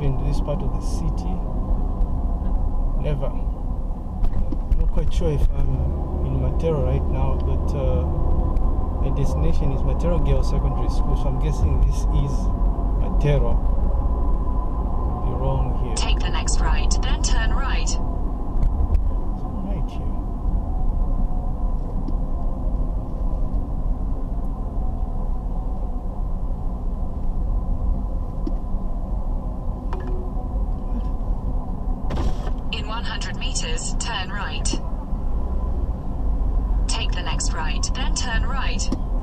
in this part of the city. Never. Not quite sure if I'm in Matero right now, but my destination is Matero Girls Secondary School, so I'm guessing this is Matero. I'll be wrong here. Take the next right, then turn right. Right here. In 100 meters, turn right. Take the next right, then turn right.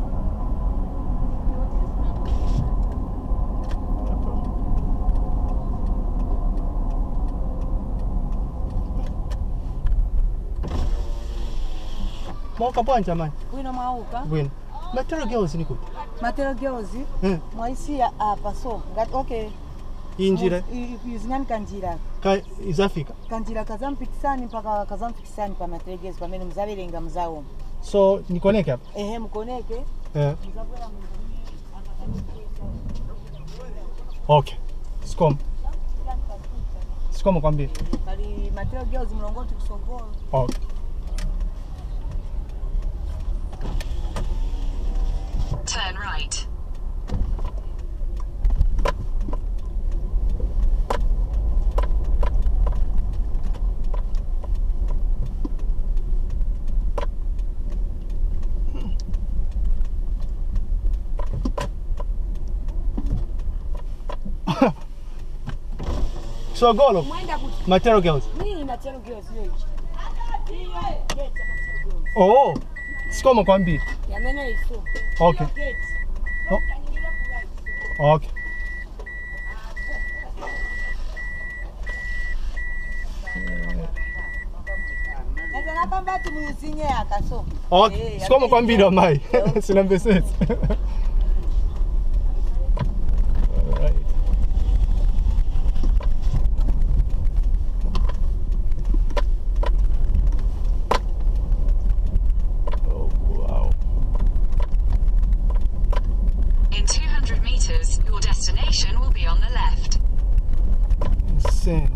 Mwaka bwanja man. Bwino mwauka. Bwino. Matero Girls ni kuti? Matero Girls. Mwaisi apa so. Okay. Injira. Izinyani kanjira. Izafika. Kanjira kazampikisani mpaka kazampikisani pa Matero Girls kwa mene mzabelenga mzawo. So nikoneke hapa? Mkoneke. Okay. Sikomo kwambia. Bali Matero Girls mlongoti kusongoro. Okay. Turn right. So go Matero Girls. Matero Girls. Oh. Sikomo kwambia. Yamena iso. Okay. Oh. Okay. Okay. Sikomo kwambia mai. Sina business. In 200 meters, your destination will be on the left. Insane.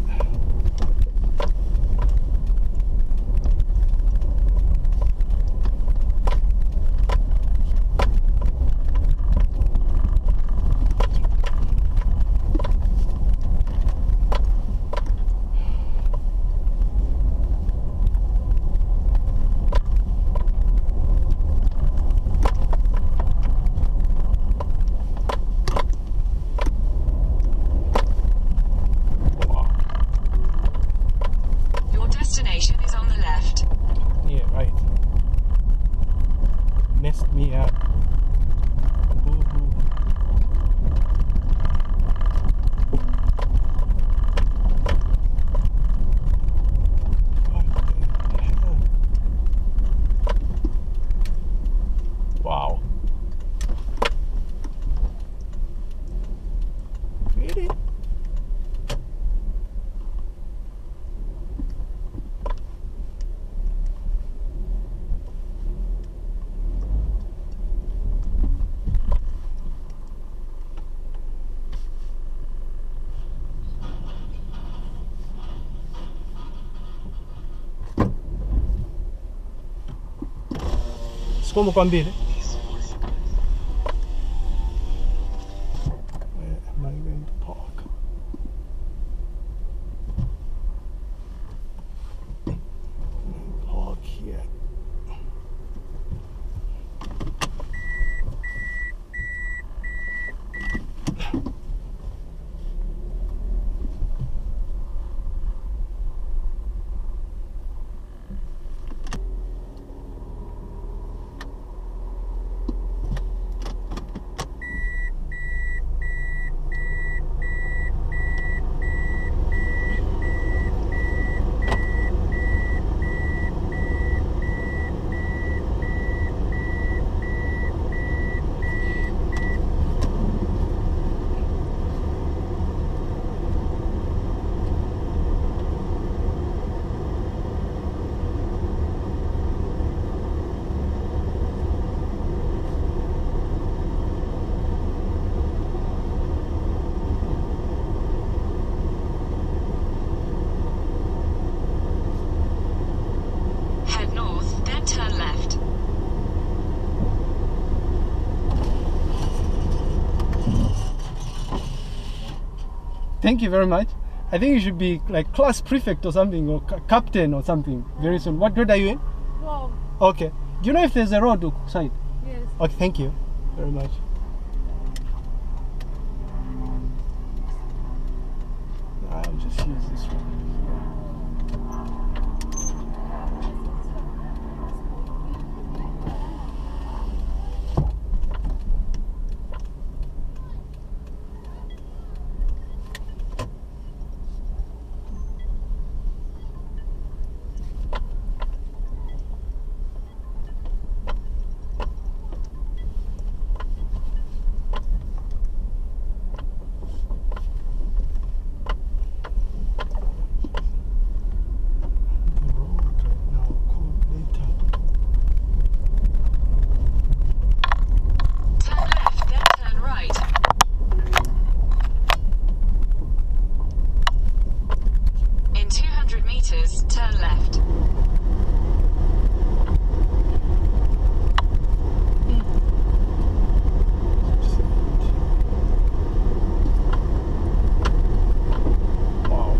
Messed me up. Wow. Really? Como kwambia? Where am I going to park? Park here. Thank you very much. I think you should be like class prefect or something, or captain or something very soon. What grade are you in? 12. Okay. Do you know if there's a road side? Yes. Okay, thank you very much. I'll just use this one. Turn left, then turn right. In 200 meters, turn left. Wow.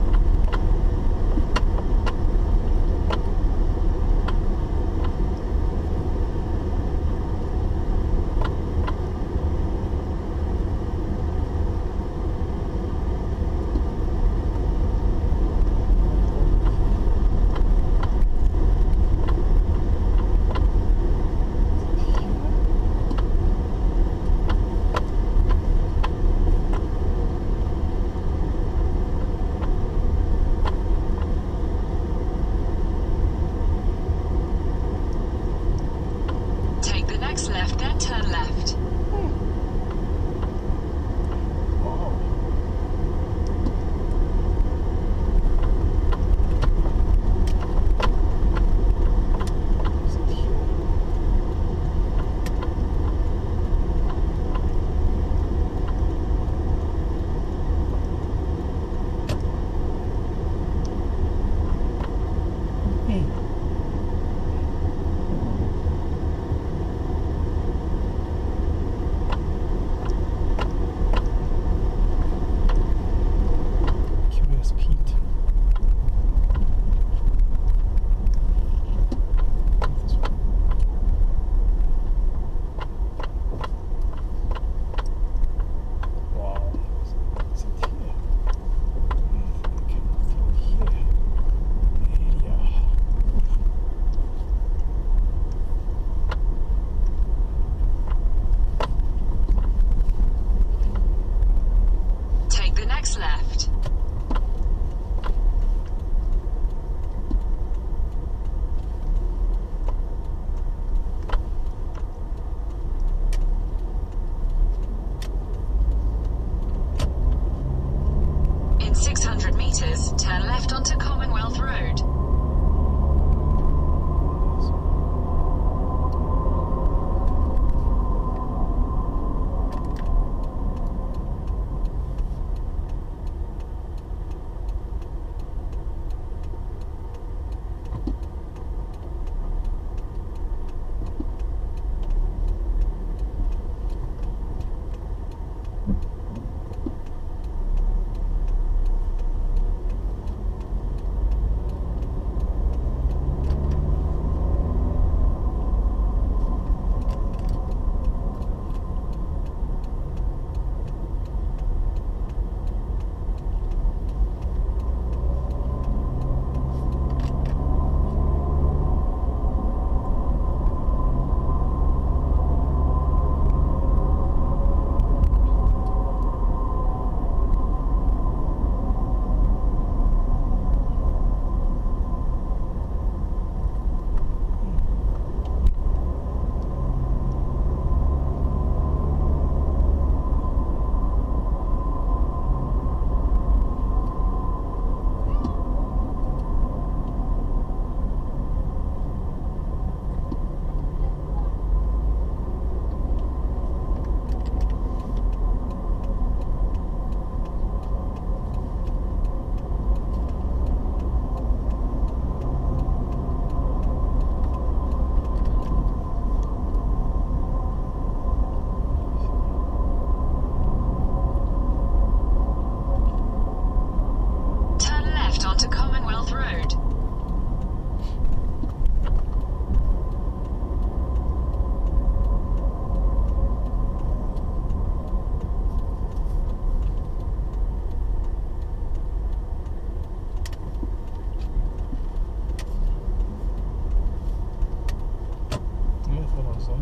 Take the next left, then turn left. Wow. Is it here?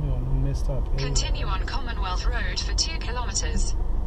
messed up. Anyway. Continue on Commonwealth Road for 2 kilometers.